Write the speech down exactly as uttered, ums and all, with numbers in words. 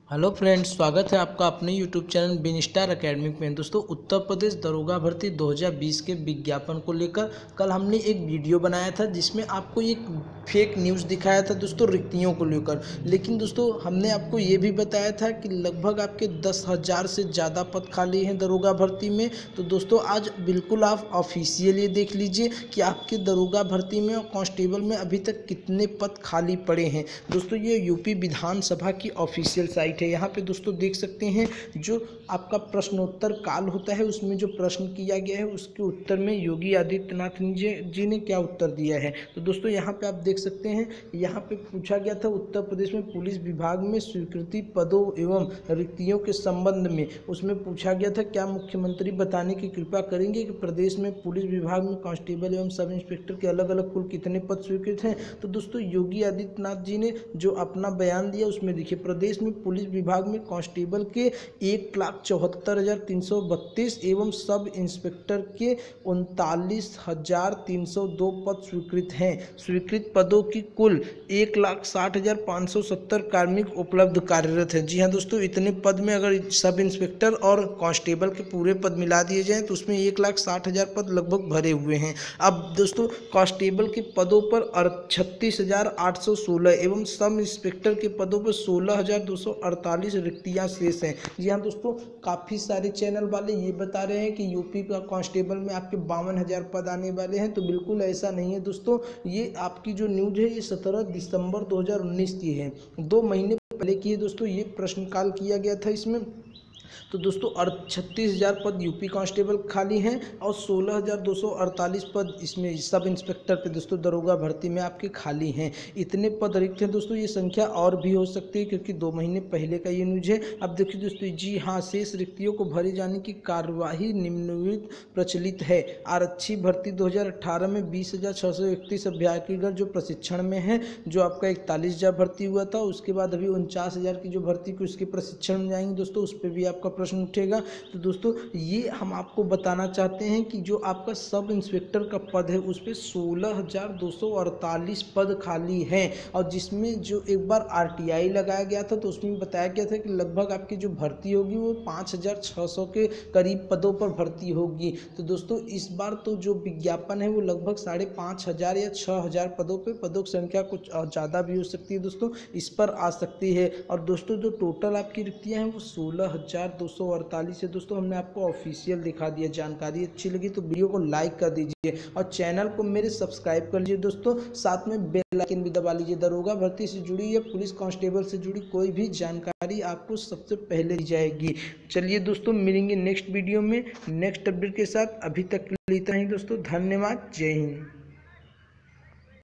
Hello friends, स्वागत है आपका अपने यूट्यूब चैनल बिन स्टार अकेडमिक में। दोस्तों, उत्तर प्रदेश दरोगा भर्ती दो हज़ार बीस के विज्ञापन को लेकर कल हमने एक वीडियो बनाया था जिसमें आपको एक फेक न्यूज़ दिखाया था दोस्तों, रिक्तियों को लेकर। लेकिन दोस्तों, हमने आपको ये भी बताया था कि लगभग आपके दस हज़ार से ज़्यादा पद खाली हैं दरोगा भर्ती में। तो दोस्तों, आज बिल्कुल आप ऑफिशियल ये देख लीजिए कि आपके दरोगा भर्ती में और कांस्टेबल में अभी तक कितने पद खाली पड़े हैं। दोस्तों, ये यूपी विधानसभा की ऑफिशियल साइट है। यहाँ पे दोस्तों देख सकते हैं, जो आपका प्रश्नोत्तर काल होता है उसमें जो प्रश्न किया गया है उसके उत्तर में योगी आदित्यनाथ जी जी ने क्या उत्तर दिया है। तो दोस्तों, यहाँ पे आप देख सकते हैं, यहाँ पे पूछा गया था उत्तर प्रदेश में पुलिस विभाग में स्वीकृति पदों एवं रिक्तियों के संबंध में। उसमें पूछा गया था, क्या मुख्यमंत्री बताने की कृपा करेंगे कि प्रदेश में पुलिस विभाग में कांस्टेबल एवं सब इंस्पेक्टर के अलग अलग कुल कितने पद स्वीकृत हैं। तो दोस्तों, योगी आदित्यनाथ जी ने जो अपना बयान दिया उसमें देखिए, प्रदेश में पुलिस विभाग में कांस्टेबल के एक लाख चौहत्तर हजार तीन सौ बत्तीस एवं सब इंस्पेक्टर के उनतालीस हजार तीन सौ दो पद स्वीकृत हैं। स्वीकृत पदों की कुल एक लाख साठ हजार पाँच सौ सत्तर कार्मिक उपलब्ध कार्यरत हैं। जी हाँ दोस्तों, इतने पद में अगर सब इंस्पेक्टर और कांस्टेबल के पूरे पद मिला दिए जाएँ तो उसमें एक लाख साठ हजार पद लगभग भरे हुए हैं। अब दोस्तों, कांस्टेबल के पदों पर छत्तीस हजार आठ सौ सोलह एवं सब इंस्पेक्टर के पदों पर सोलह हजार दो सौ अड़तालीस रिक्तियां शेष हैं। जी हाँ दोस्तों, काफ़ी सारे चैनल वाले ये बता रहे हैं कि यूपी का कांस्टेबल में आपके बावन हजार पद आने वाले हैं। तो बिल्कुल ऐसा नहीं है दोस्तों, ये आपकी जो न्यूज़ है ये सत्रह दिसंबर दो हज़ार उन्नीस की है, दो महीने पहले की है दोस्तों। ये प्रश्नकाल किया गया था इसमें। तो दोस्तों, छत्तीस हज़ार पद यूपी कांस्टेबल खाली हैं और सोलह हज़ार दो सौ अड़तालीस पद इसमें सब इंस्पेक्टर पे दोस्तों दरोगा भर्ती में आपके खाली हैं। इतने पद रिक्त हैं दोस्तों, ये संख्या और भी हो सकती है क्योंकि दो महीने पहले का ये न्यूज है। अब देखिए दोस्तों, जी हाँ, शेष रिक्तियों को भरे जाने की कार्यवाही निम्नलिखित प्रचलित है। आरक्षी भर्ती दो हज़ार अठारह में बीस हज़ार छः सौ इकतीस अभ्यर्थीगण जो प्रशिक्षण में है, जो आपका इकतालीस हज़ार भर्ती हुआ था, उसके बाद अभी उनचास हज़ार की जो भर्ती की उसके प्रशिक्षण में जाएंगे दोस्तों, उस पर भी आपका प्रश्न उठेगा। तो दोस्तों, ये हम आपको बताना चाहते हैं कि जो आपका सब इंस्पेक्टर का पद है उस पर सोलह हज़ार दो सौ अड़तालीस पद खाली हैं और जिसमें जो एक बार आरटीआई लगाया गया था तो उसमें बताया गया था कि लगभग आपकी जो भर्ती होगी वो पाँच हज़ार छः सौ के करीब पदों पर भर्ती होगी। तो दोस्तों, इस बार तो जो विज्ञापन है वो लगभग साढ़े पाँच हज़ार या छः हज़ार पदों पर, पदों की संख्या कुछ ज़्यादा भी हो सकती है दोस्तों, इस पर आ सकती है। और दोस्तों, जो टोटल आपकी रिक्तियाँ हैं वो सोलह हज़ार दो सौ अड़तालीस है दोस्तों। हमने आपको ऑफिशियल दिखा दिया। जानकारी अच्छी लगी तो वीडियो को लाइक कर दीजिए और चैनल को मेरे सब्सक्राइब कर लीजिए दोस्तों। साथ में बेल आइकन भी दबा लीजिए। दरोगा भर्ती से जुड़ी या पुलिस कांस्टेबल से जुड़ी कोई भी जानकारी आपको सबसे पहले दी जाएगी। चलिए दोस्तों, मिलेंगे नेक्स्ट वीडियो में नेक्स्ट अपडेट के साथ। अभी तक के लिए इतना ही दोस्तों, धन्यवाद, जय हिंद।